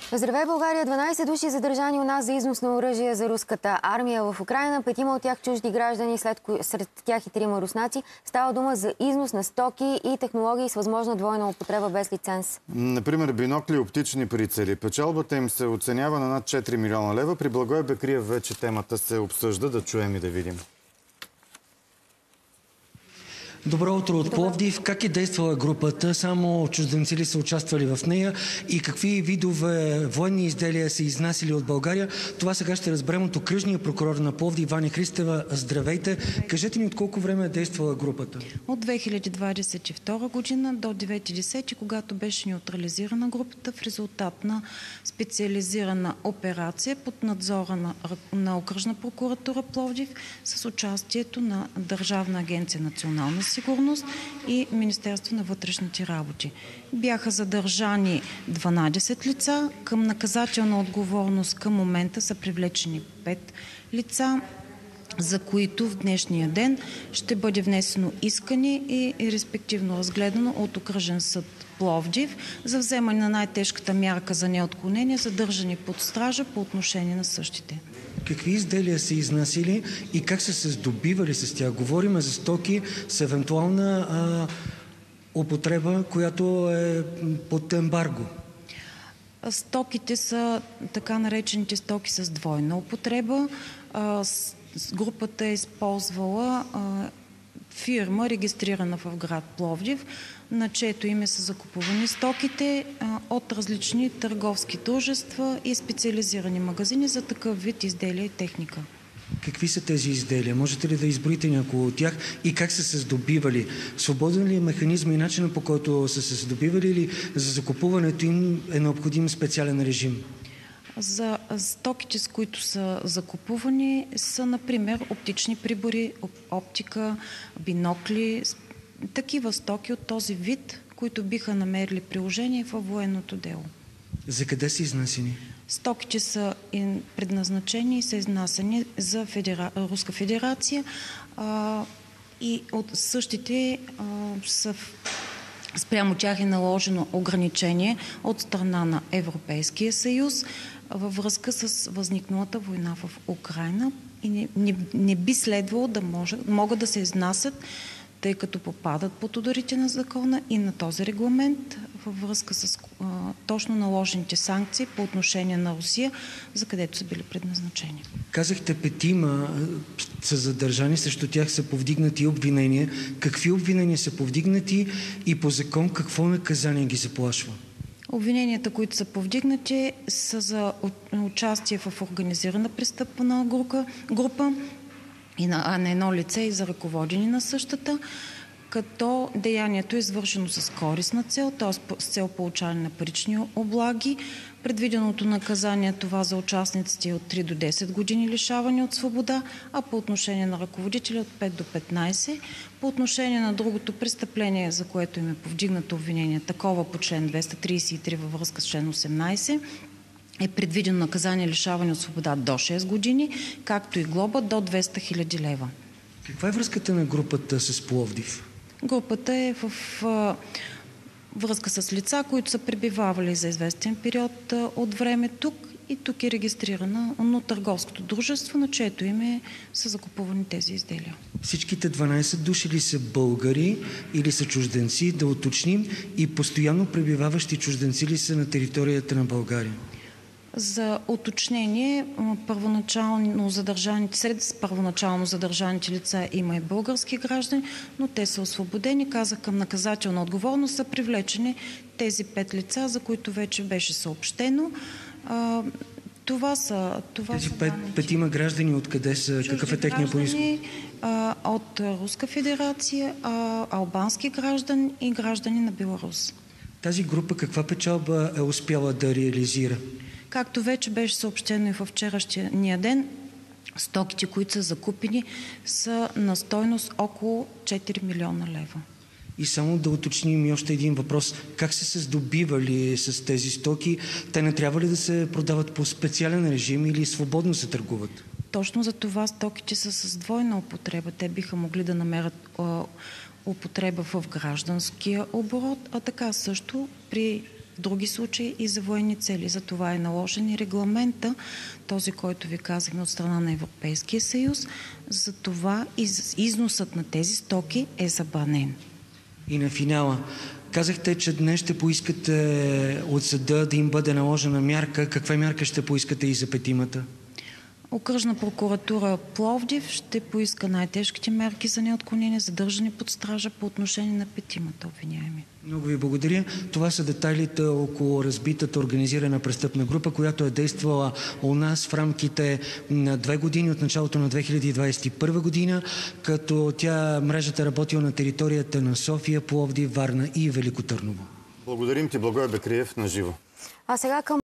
Здравей, България! 12 души задържани у нас за износ на оръжие за руската армия в Украйна. 5 от тях чужди граждани, сред тях и 3 руснаци. Става дума за износ на стоки и технологии с възможна двойна употреба без лиценз. Например, бинокли и оптични прицели. Печалбата им се оценява на над 4 милиона лева. При Благой Бекриев вече темата се обсъжда. Да чуем и да видим. Добро утро от Пловдив. Как е действала групата? Само чужденци ли са участвали в нея? И какви видове военни изделия са изнасили от България? Това сега ще разберем от окръжния прокурор на Пловдив Ваня Христева. Здравейте! Кажете ни от колко време е действала групата? От 2022 година до 9.10, когато беше неутрализирана групата в резултат на специализирана операция под надзора на окръжна прокуратура Пловдив с участието на Държавна агенция национална сигурност и Министерство на вътрешните работи. Бяха задържани 12 лица. Към наказателна отговорност към момента са привлечени 5 лица, за които в днешния ден ще бъде внесено искане и респективно разгледано от окръжен съд Пловдив за вземане на най-тежката мярка за неотклонение, задържане под стража по отношение на същите. Какви изделия са изнасили и как са се здобивали с тях? Говорим за стоки с евентуална употреба, която е под ембарго. Стоките са така наречените стоки с двойна употреба. Групата е използвала фирма, регистрирана в град Пловдив, на чието име са закупувани стоките от различни търговски дружества и специализирани магазини за такъв вид изделия и техника. Какви са тези изделия? Можете ли да изброите някои от тях и как са се здобивали? Свободен ли е механизма и начинът, по който са се здобивали, или за закупуването им е необходим специален режим? За стоките, с които са закупувани, са, например, оптични прибори, оптика, бинокли, такива стоки от този вид, които биха намерили приложение във военното дело. За къде са изнасени? Стоките са предназначени и са изнасени за Руска федерация и от същите спрямо тях е наложено ограничение от страна на Европейския съюз във връзка с възникналата война в Украйна и не би следвало да могат да се изнасят, тъй като попадат под ударите на закона и на този регламент във връзка с точно наложените санкции по отношение на Русия, за където са били предназначени. Казахте, 5 са задържани, срещу тях са повдигнати обвинения. Какви обвинения са повдигнати и по закон какво наказание ги заплашва? Обвиненията, които са повдигнати, са за участие в организирана престъпна група и на едно лице и за ръководене на същата, като деянието е извършено с корисна цел, т.е. с цел получаване на парични облаги. Предвиденото наказание това за участниците е от 3 до 10 години лишаване от свобода, а по отношение на ръководители от 5 до 15. По отношение на другото престъпление, за което им е повдигнато обвинение, такова по член 233 във връзка с член 18, е предвидено наказание лишаване от свобода до 6 години, както и глоба до 200 000 лева. Каква е връзката на групата с Пловдив? Групата е в връзка с лица, които са пребивавали за известен период от време тук и тук е регистрирано търговското дружество, на чието име са закупувани тези изделия. Всичките 12 души ли са българи или са чужденци, да уточним, и постоянно пребиваващи чужденци ли са на територията на България? За уточнение, сред първоначално задържаните лица има и български граждани, но те са освободени. Казах, към наказателна отговорност са привлечени тези 5 лица, за които вече беше съобщено. Тези 5 граждани откъде са? Какъв е техния произход? От Руска федерация, албански граждани и граждани на Беларус. Тази група каква печалба е успяла да реализира? Както вече беше съобщено и във вчерашния ден, стоките, които са закупени, са на стойност около 4 милиона лева. И само да уточним и още един въпрос. Как са се здобивали с тези стоки? Те не трябва ли да се продават по специален режим или свободно се търгуват? Точно за това стоките са с двойна употреба. Те биха могли да намерят употреба в гражданския оборот, а така също при в други случаи и за военни цели. За това е наложен и регламента, този, който ви казахме от страна на Европейския съюз. За това износът на тези стоки е забранен. И на финала, казахте, че днес ще поискате от съда да им бъде наложена мярка. Каква мярка ще поискате и за петимата? Окръжна прокуратура Пловдив ще поиска най-тежките мерки за неотклонение, задържане под стража по отношение на петимата обвиняеми. Много ви благодаря. Това са детайлите около разбитата организирана престъпна група, която е действала у нас в рамките на 2 години от началото на 2021 година, като мрежата работила на територията на София, Пловдив, Варна и Велико Търново. Благодарим ти, Благой Бекриев, на живо. А сега към